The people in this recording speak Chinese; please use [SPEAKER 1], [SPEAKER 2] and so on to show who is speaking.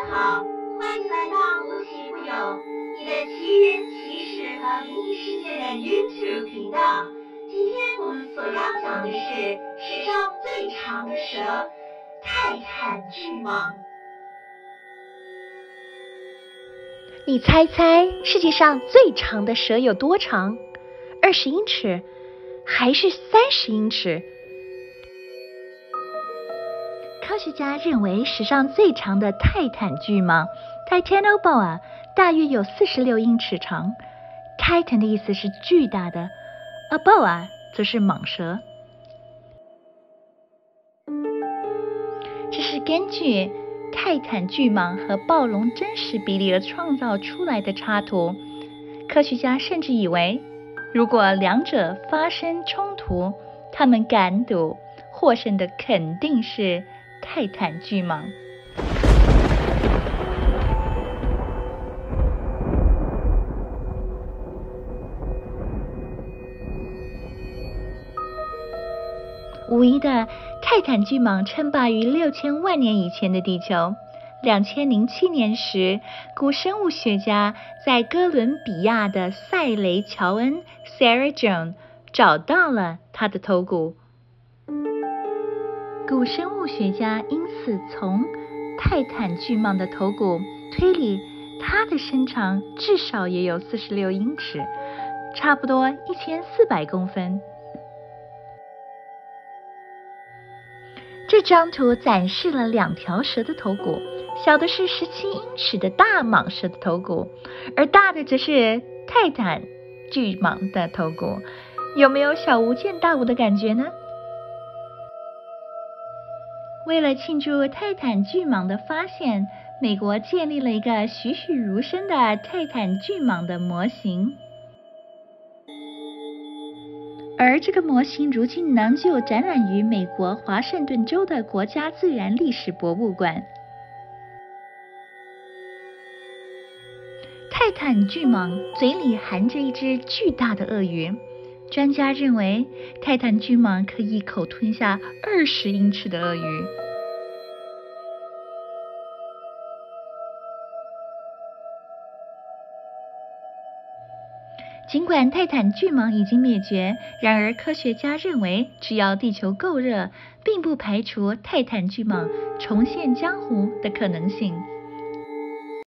[SPEAKER 1] 好，欢迎来到无奇不有，你的奇人奇事和灵异事件的 YouTube 频道。今天我们所要讲的是史上最长的蛇——泰坦巨蟒。
[SPEAKER 2] 你猜猜世界上最长的蛇有多长？20英尺还是30英尺？科学家认为史上最长的泰坦巨蟒 Titanoboa 大约有46英尺长。Titan 的意思是巨大的，而 Boa 则是蟒蛇。这是根据泰坦巨蟒和暴龙真实比例而创造出来的插图。科学家甚至以为，如果两者发生冲突，他们敢赌获胜的肯定是泰坦巨蟒。无疑的，泰坦巨蟒称霸于6000万年以前的地球。2007年时，古生物学家在哥伦比亚的塞雷乔恩 Sierra Leone 找到了它的头骨。古生物学家因此从泰坦巨蟒的头骨推理，它的身长至少也有46英尺，差不多1400公分。这张图展示了2条蛇的头骨，小的是17英尺的大蟒蛇的头骨，而大的则是泰坦巨蟒的头骨。有没有小巫见大巫的感觉呢？为了庆祝泰坦巨蟒的发现，美国建立了一个栩栩如生的泰坦巨蟒的模型。而这个模型如今仍旧展览于美国华盛顿州的国家自然历史博物馆。泰坦巨蟒嘴里含着一只巨大的鳄鱼，专家认为泰坦巨蟒可以一口吞下20英尺的鳄鱼。尽管泰坦巨蟒已经灭绝，然而科学家认为，只要地球够热，并不排除泰坦巨蟒重现江湖的可能性。